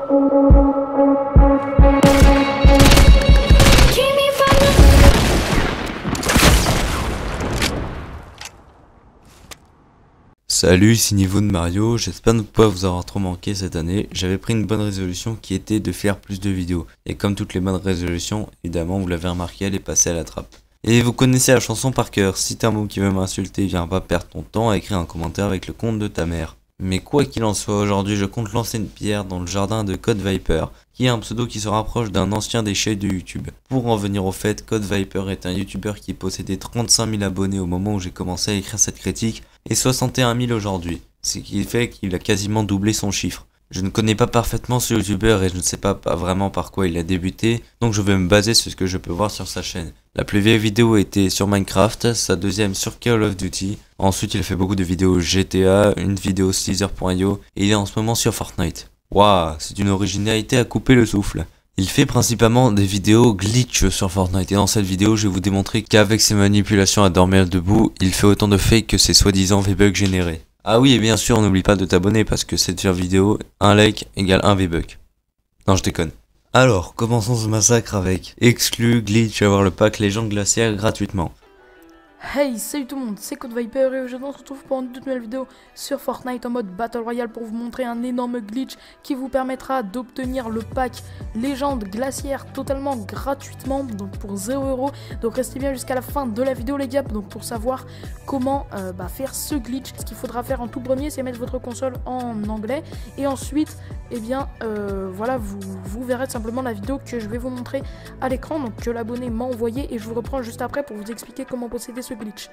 Salut, ici Niveau de Mario, j'espère ne pas vous avoir trop manqué cette année. J'avais pris une bonne résolution qui était de faire plus de vidéos. Et comme toutes les bonnes résolutions, évidemment vous l'avez remarqué, elle est passée à la trappe. Et vous connaissez la chanson par cœur, si t'es un mot qui veut m'insulter, viens pas perdre ton temps à écrire un commentaire avec le compte de ta mère. Mais quoi qu'il en soit, aujourd'hui je compte lancer une pierre dans le jardin de Code Viper, qui est un pseudo qui se rapproche d'un ancien déchet de YouTube. Pour en venir au fait, Code Viper est un youtubeur qui possédait 35 000 abonnés au moment où j'ai commencé à écrire cette critique, et 61 000 aujourd'hui, ce qui fait qu'il a quasiment doublé son chiffre. Je ne connais pas parfaitement ce youtubeur et je ne sais pas vraiment par quoi il a débuté, donc je vais me baser sur ce que je peux voir sur sa chaîne. La plus vieille vidéo était sur Minecraft, sa deuxième sur Call of Duty, ensuite il a fait beaucoup de vidéos GTA, une vidéo Sleazer.io et il est en ce moment sur Fortnite. Waouh, c'est une originalité à couper le souffle. Il fait principalement des vidéos glitch sur Fortnite et dans cette vidéo je vais vous démontrer qu'avec ses manipulations à dormir debout, il fait autant de fakes que ses soi-disant V-Bucks générés. Ah oui et bien sûr n'oublie pas de t'abonner parce que cette vidéo, un like égale un V-Buck. Non je déconne. Alors commençons ce massacre avec exclu, glitch, avoir le pack légende glaciaire gratuitement. Hey, salut tout le monde, c'est Code Viper et aujourd'hui on se retrouve pour une toute nouvelle vidéo sur Fortnite en mode Battle Royale pour vous montrer un énorme glitch qui vous permettra d'obtenir le pack légende glaciaire totalement gratuitement, donc pour 0€. Donc restez bien jusqu'à la fin de la vidéo les gars, donc pour savoir comment faire ce glitch. Ce qu'il faudra faire en tout premier c'est mettre votre console en anglais et ensuite voilà vous verrez simplement la vidéo que je vais vous montrer à l'écran, donc que l'abonné m'a envoyé et je vous reprends juste après pour vous expliquer comment posséder ce glitch.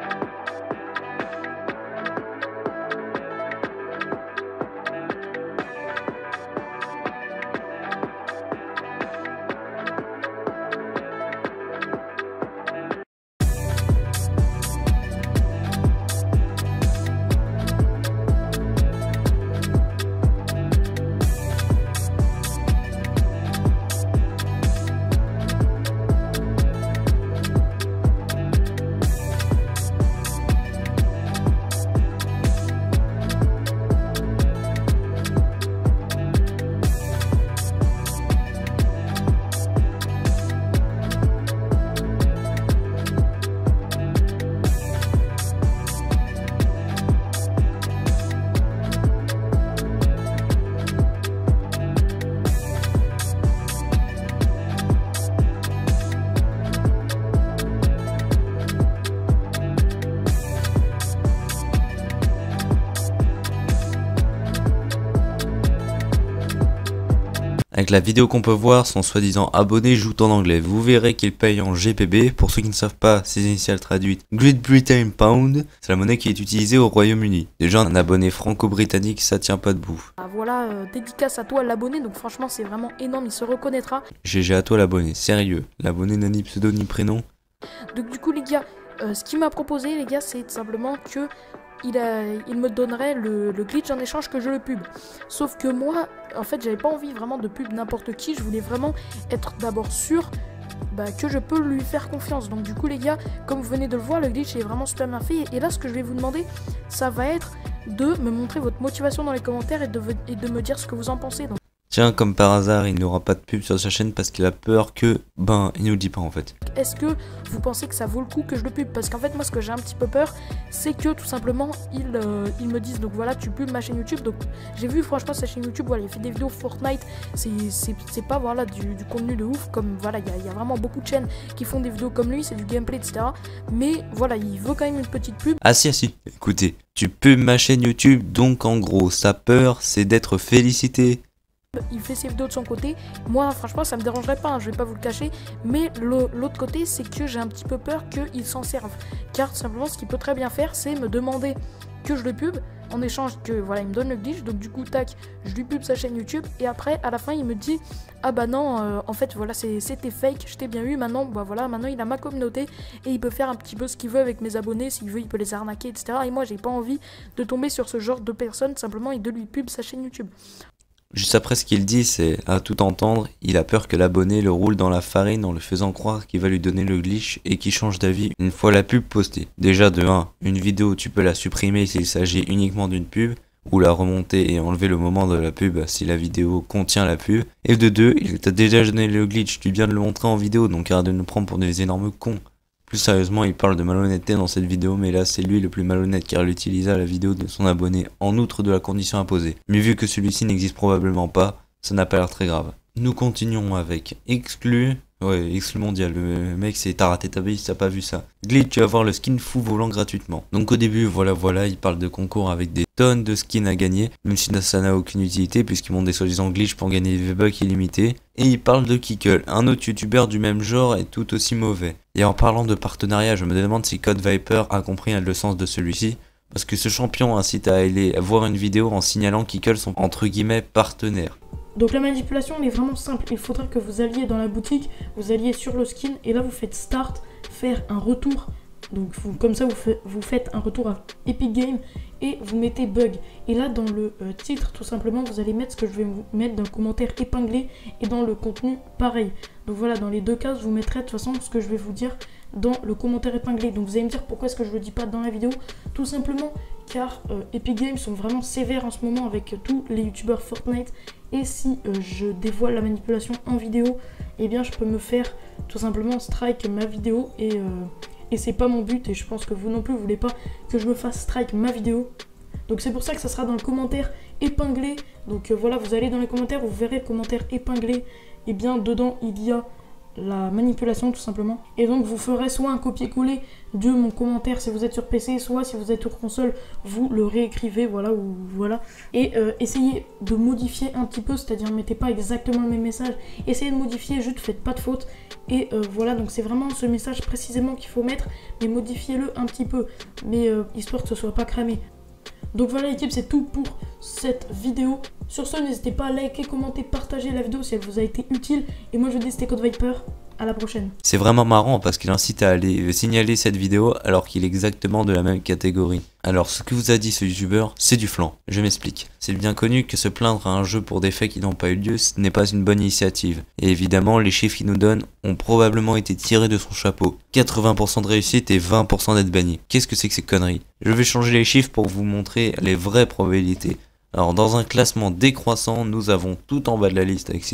Avec la vidéo qu'on peut voir, son soi-disant abonné joue en anglais. Vous verrez qu'il paye en GBP. Pour ceux qui ne savent pas, ses initiales traduites, Great Britain Pound, c'est la monnaie qui est utilisée au Royaume-Uni. Déjà, un abonné franco-britannique, ça tient pas debout. Voilà, dédicace à toi l'abonné, donc franchement c'est vraiment énorme, il se reconnaîtra. GG à toi l'abonné, sérieux. L'abonné n'a ni pseudo ni prénom. Donc du coup les gars, ce qu'il m'a proposé les gars, c'est simplement que il me donnerait le glitch en échange que je le pub. Sauf que moi, en fait, j'avais pas envie vraiment de pub n'importe qui. Je voulais vraiment être d'abord sûr que je peux lui faire confiance. Donc du coup les gars, comme vous venez de le voir, le glitch est vraiment super bien fait. Et là, ce que je vais vous demander, ça va être de me montrer votre motivation dans les commentaires et de me dire ce que vous en pensez. Donc, tiens, comme par hasard, il n'aura pas de pub sur sa chaîne parce qu'il a peur que... il nous le dit pas en fait. est-ce que vous pensez que ça vaut le coup que je le pub? Parce qu'en fait, moi, ce que j'ai un petit peu peur, c'est que tout simplement, ils me disent, donc voilà, tu pubs ma chaîne YouTube. Donc, j'ai vu, franchement, sa chaîne YouTube, voilà, il fait des vidéos Fortnite. C'est pas, voilà, du contenu de ouf. Comme, voilà, il y a vraiment beaucoup de chaînes qui font des vidéos comme lui, c'est du gameplay, etc. Mais, voilà, il veut quand même une petite pub. Ah si, écoutez, tu pubs ma chaîne YouTube, donc en gros, sa peur, c'est d'être félicité. Il fait ses vidéos de son côté. Moi franchement ça me dérangerait pas, je vais pas vous le cacher. Mais l'autre côté c'est que j'ai un petit peu peur qu'il s'en serve. Car simplement ce qu'il peut très bien faire c'est me demander que je le pub. En échange que voilà il me donne le glitch. Donc du coup tac, je lui pub sa chaîne YouTube. Et après à la fin il me dit ah bah non en fait voilà c'était fake, je t'ai bien eu. Maintenant voilà, maintenant il a ma communauté. Et il peut faire un petit peu ce qu'il veut avec mes abonnés. S'il veut il peut les arnaquer etc. Et moi j'ai pas envie de tomber sur ce genre de personnes simplement et de lui pub sa chaîne YouTube. Juste après ce qu'il dit, c'est à tout entendre, il a peur que l'abonné le roule dans la farine en le faisant croire qu'il va lui donner le glitch et qu'il change d'avis une fois la pub postée. Déjà de 1, une vidéo tu peux la supprimer s'il s'agit uniquement d'une pub, ou la remonter et enlever le moment de la pub si la vidéo contient la pub. Et de deux, il t'a déjà donné le glitch, tu viens de le montrer en vidéo, donc arrête de nous prendre pour des énormes cons. Plus sérieusement, il parle de malhonnêteté dans cette vidéo, mais là c'est lui le plus malhonnête car il utilisa la vidéo de son abonné en outre de la condition imposée. Mais vu que celui-ci n'existe probablement pas, ça n'a pas l'air très grave. Nous continuons avec Exclu. Ouais, Exclu mondial, le mec c'est t'as raté ta vie si t'as pas vu ça. Glitch, tu vas avoir le skin fou volant gratuitement. Donc au début, voilà, il parle de concours avec des tonnes de skins à gagner, même si ça n'a aucune utilité puisqu'ils montrent des soi-disant glitch pour gagner des V-Bucks illimités. Et il parle de Kickle, un autre youtubeur du même genre est tout aussi mauvais. Et en parlant de partenariat, je me demande si Code Viper a compris le sens de celui-ci. Parce que ce champion incite à aller voir une vidéo en signalant Kickle sont entre guillemets partenaires. Donc la manipulation elle est vraiment simple, il faudra que vous alliez dans la boutique, vous alliez sur le skin et là vous faites start, faire un retour. Donc comme ça vous faites un retour à Epic Games et vous mettez bug. Et là dans le titre tout simplement vous allez mettre ce que je vais vous mettre dans le commentaire épinglé et dans le contenu pareil. Donc voilà, dans les deux cas je vous mettrai de toute façon ce que je vais vous dire dans le commentaire épinglé. Donc vous allez me dire pourquoi est-ce que je le dis pas dans la vidéo. Tout simplement car Epic Games sont vraiment sévères en ce moment avec tous les youtubeurs Fortnite. Et si je dévoile la manipulation en vidéo, eh bien je peux me faire tout simplement strike ma vidéo et c'est pas mon but et je pense que vous non plus vous voulez pas que je me fasse strike ma vidéo. Donc c'est pour ça que ça sera dans le commentaire épinglé. Donc voilà, vous allez dans les commentaires, vous verrez le commentaire épinglé. Et bien dedans il y a la manipulation tout simplement. Et donc vous ferez soit un copier-coller de mon commentaire si vous êtes sur PC, soit si vous êtes sur console, vous le réécrivez, voilà, ou voilà. Et essayez de modifier un petit peu, c'est-à-dire mettez pas exactement le même message, essayez de modifier, juste faites pas de faute. Et voilà, donc c'est vraiment ce message précisément qu'il faut mettre, mais modifiez-le un petit peu, mais histoire que ce soit pas cramé. Donc voilà l'équipe, c'est tout pour cette vidéo. Sur ce, n'hésitez pas à liker, commenter, partager la vidéo si elle vous a été utile. Et moi je dis c'était Code Viper, à la prochaine. C'est vraiment marrant parce qu'il incite à aller signaler cette vidéo alors qu'il est exactement de la même catégorie. Alors ce que vous a dit ce youtubeur, c'est du flan. Je m'explique. C'est bien connu que se plaindre à un jeu pour des faits qui n'ont pas eu lieu, ce n'est pas une bonne initiative. Et évidemment, les chiffres qu'il nous donne ont probablement été tirés de son chapeau. 80% de réussite et 20% d'être banni. Qu'est-ce que c'est que ces conneries? Je vais changer les chiffres pour vous montrer les vraies probabilités. Alors dans un classement décroissant, nous avons tout en bas de la liste avec ses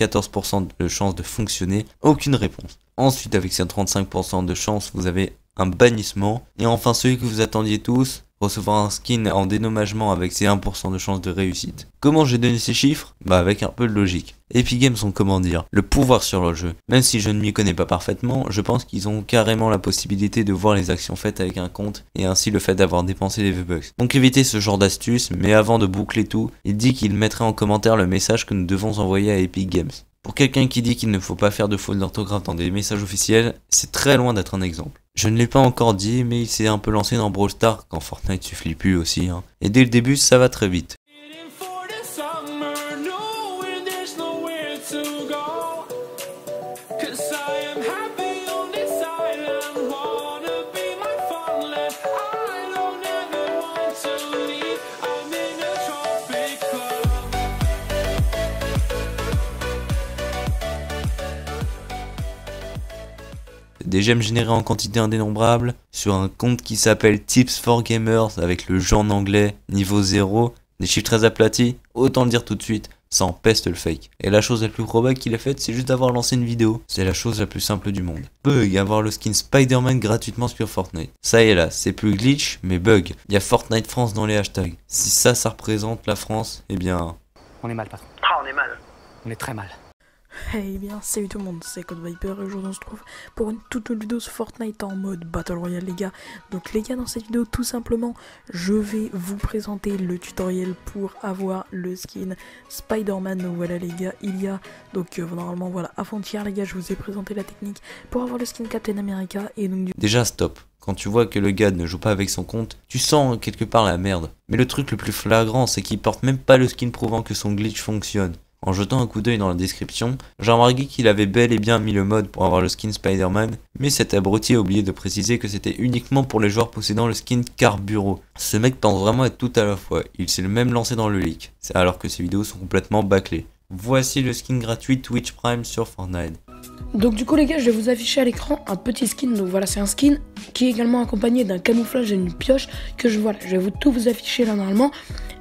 74% de chances de fonctionner, aucune réponse. Ensuite avec ses 35% de chances, vous avez un bannissement. Et enfin celui que vous attendiez tous, recevoir un skin en dédommagement avec ses 1% de chance de réussite. Comment j'ai donné ces chiffres? Bah avec un peu de logique. Epic Games ont comment dire, le pouvoir sur le jeu. Même si je ne m'y connais pas parfaitement, je pense qu'ils ont carrément la possibilité de voir les actions faites avec un compte et ainsi le fait d'avoir dépensé des V-Bucks. Donc évitez ce genre d'astuce, mais avant de boucler tout, il dit qu'il mettrait en commentaire le message que nous devons envoyer à Epic Games. Pour quelqu'un qui dit qu'il ne faut pas faire de faute d'orthographe dans des messages officiels, c'est très loin d'être un exemple. Je ne l'ai pas encore dit, mais il s'est un peu lancé dans Brawl Stars quand Fortnite suffit plus aussi. Et dès le début, ça va très vite. Des gemmes générées en quantité indénombrable sur un compte qui s'appelle Tips for Gamers avec le jeu en anglais niveau 0, des chiffres très aplatis, autant le dire tout de suite, ça empeste le fake. Et la chose la plus probable qu'il ait faite, c'est juste d'avoir lancé une vidéo. C'est la chose la plus simple du monde. Bug, avoir le skin Spider-Man gratuitement sur Fortnite. Ça y est là, c'est plus glitch, mais bug. Il y a Fortnite France dans les hashtags. Si ça représente la France, eh bien... On est mal, patron. Ah, on est mal. On est très mal. Hey bien, salut tout le monde, c'est Code Viper et aujourd'hui on se trouve pour une toute nouvelle vidéo sur Fortnite en mode Battle Royale les gars. Donc les gars, dans cette vidéo tout simplement, je vais vous présenter le tutoriel pour avoir le skin Spider-Man. Donc voilà les gars, il y a donc normalement voilà, avant-hier les gars, je vous ai présenté la technique pour avoir le skin Captain America et donc Déjà stop. Quand tu vois que le gars ne joue pas avec son compte, tu sens quelque part la merde. Mais le truc le plus flagrant, c'est qu'il porte même pas le skin prouvant que son glitch fonctionne. En jetant un coup d'œil dans la description, j'ai remarqué qu'il avait bel et bien mis le mode pour avoir le skin Spider-Man, mais cet abruti a oublié de préciser que c'était uniquement pour les joueurs possédant le skin Carburo. Ce mec pense vraiment être tout à la fois, il s'est même lancé dans le leak, alors que ses vidéos sont complètement bâclées. Voici le skin gratuit Twitch Prime sur Fortnite. Donc du coup les gars, je vais vous afficher à l'écran un petit skin. Donc voilà, c'est un skin qui est également accompagné d'un camouflage et d'une pioche que je vais tout vous afficher là normalement.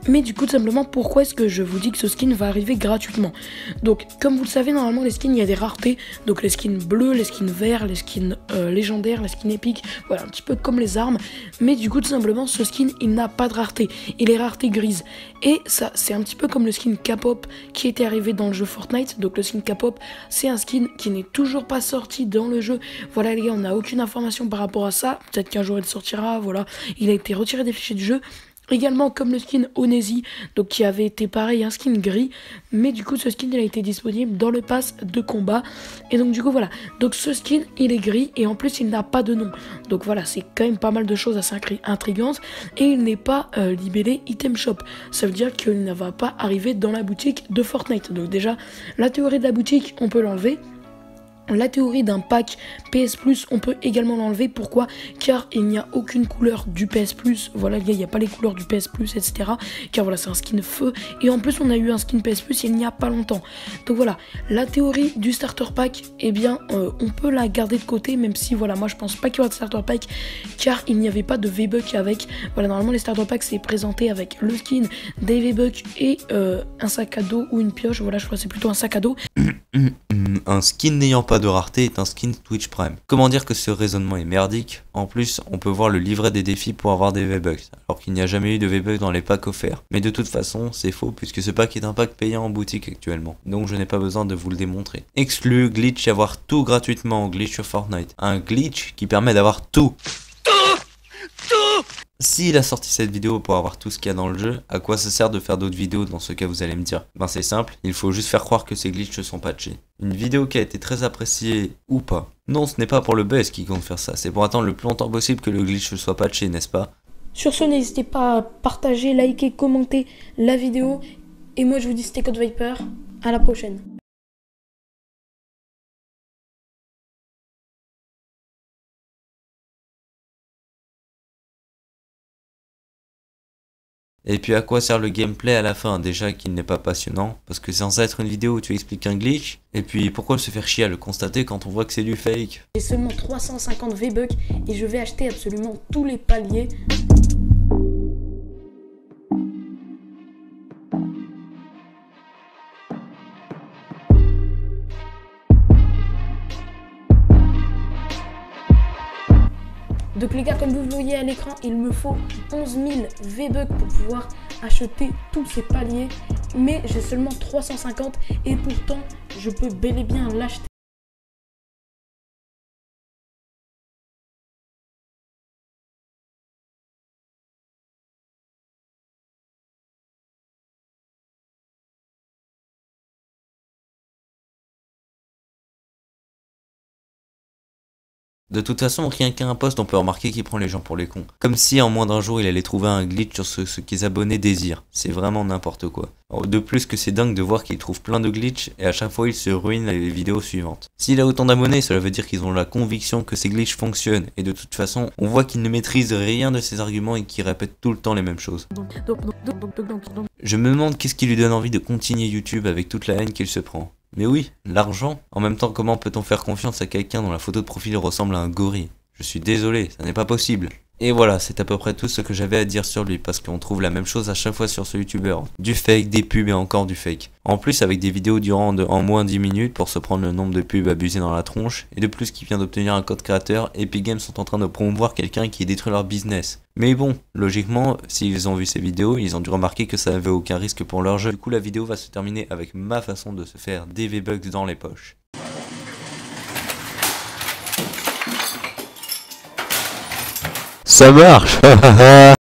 Mais du coup, tout simplement, pourquoi est-ce que je vous dis que ce skin va arriver gratuitement? Donc, comme vous le savez, normalement, les skins, il y a des raretés. Donc, les skins bleus, les skins verts, les skins légendaires, les skins épiques. Voilà, un petit peu comme les armes. Mais du coup, tout simplement, ce skin, il n'a pas de rareté. Il est rareté grise. Et ça, c'est un petit peu comme le skin K-pop qui était arrivé dans le jeu Fortnite. Donc, le skin K-pop, c'est un skin qui n'est toujours pas sorti dans le jeu. Voilà, les gars, on n'a aucune information par rapport à ça. Peut-être qu'un jour, il sortira. Voilà, il a été retiré des fichiers du jeu. Également comme le skin Onesi, donc qui avait été pareil, un skin gris, mais du coup ce skin il a été disponible dans le pass de combat, et donc du coup voilà, donc ce skin il est gris, et en plus il n'a pas de nom, donc voilà, c'est quand même pas mal de choses assez intrigantes, et il n'est pas libellé item shop, ça veut dire qu'il ne va pas arriver dans la boutique de Fortnite, donc déjà la théorie de la boutique on peut l'enlever. La théorie d'un pack PS Plus, on peut également l'enlever. Pourquoi? Car il n'y a aucune couleur du PS Plus. Voilà, il n'y a pas les couleurs du PS Plus, etc. Car voilà, c'est un skin feu. Et en plus, on a eu un skin PS Plus il n'y a pas longtemps. Donc voilà, la théorie du starter pack, eh bien, on peut la garder de côté. Même si, voilà, moi je pense pas qu'il y aura de starter pack. Car il n'y avait pas de V-Buck avec. Voilà, normalement, les starter packs, c'est présenté avec le skin, des V-Buck et un sac à dos ou une pioche. Voilà, je crois que c'est plutôt un sac à dos. Un skin n'ayant pas de rareté est un skin Twitch Prime. Comment dire que ce raisonnement est merdique? En plus, on peut voir le livret des défis pour avoir des V-Bucks, alors qu'il n'y a jamais eu de V-Bucks dans les packs offerts. Mais de toute façon, c'est faux puisque ce pack est un pack payant en boutique actuellement, donc je n'ai pas besoin de vous le démontrer. Exclu, glitch, avoir tout gratuitement, glitch sur Fortnite. Un glitch qui permet d'avoir tout. S'il a sorti cette vidéo pour avoir tout ce qu'il y a dans le jeu, à quoi ça sert de faire d'autres vidéos? Dans ce cas, vous allez me dire, ben c'est simple, il faut juste faire croire que ces glitches sont patchés. Une vidéo qui a été très appréciée ou pas. Non, ce n'est pas pour le buzz qui compte faire ça, c'est pour attendre le plus longtemps possible que le glitch soit patché, n'est-ce pas? Sur ce, n'hésitez pas à partager, liker, commenter la vidéo. Et moi, je vous dis, c'était Code Viper. À la prochaine. Et puis à quoi sert le gameplay à la fin? Déjà qu'il n'est pas passionnant, parce que c'est censé être une vidéo où tu expliques un glitch. Et puis pourquoi se faire chier à le constater quand on voit que c'est du fake? J'ai seulement 350 V-Bucks et je vais acheter absolument tous les paliers. Donc les gars, comme vous le voyez à l'écran, il me faut 11 000 V-Bucks pour pouvoir acheter tous ces paliers. Mais j'ai seulement 350 et pourtant, je peux bel et bien l'acheter. De toute façon, rien qu'à un post, on peut remarquer qu'il prend les gens pour les cons. Comme si en moins d'un jour, il allait trouver un glitch sur ce qu'ils abonnés désirent. C'est vraiment n'importe quoi. De plus que c'est dingue de voir qu'il trouve plein de glitches et à chaque fois il se ruine les vidéos suivantes. S'il a autant d'abonnés, cela veut dire qu'ils ont la conviction que ces glitches fonctionnent. Et de toute façon, on voit qu'il ne maîtrise rien de ses arguments et qu'il répète tout le temps les mêmes choses. Je me demande qu'est-ce qui lui donne envie de continuer YouTube avec toute la haine qu'il se prend. Mais oui, l'argent. En même temps, comment peut-on faire confiance à quelqu'un dont la photo de profil ressemble à un gorille? Je suis désolé, ça n'est pas possible. Et voilà, c'est à peu près tout ce que j'avais à dire sur lui, parce qu'on trouve la même chose à chaque fois sur ce youtubeur. Du fake, des pubs et encore du fake. En plus, avec des vidéos durant en moins 10 minutes pour se prendre le nombre de pubs abusés dans la tronche, et de plus qu'il vient d'obtenir un code créateur, Epic Games sont en train de promouvoir quelqu'un qui détruit leur business. Mais bon, logiquement, s'ils ont vu ces vidéos, ils ont dû remarquer que ça n'avait aucun risque pour leur jeu. Du coup, la vidéo va se terminer avec ma façon de se faire des V-Bucks dans les poches. Ça marche.